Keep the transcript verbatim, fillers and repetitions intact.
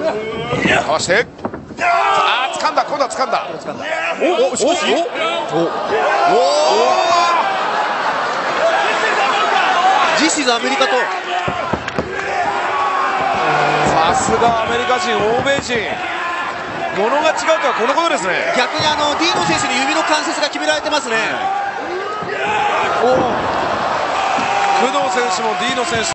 かわして、ああ掴んだ、今度は掴んだ。 おお、しかしおおジシズアメリカと、 さすがアメリカ人、欧米人、ものが違うとはこのことですね。 逆にあのディーノ選手の指の関節が決められてますね。 工藤選手もディーノ選手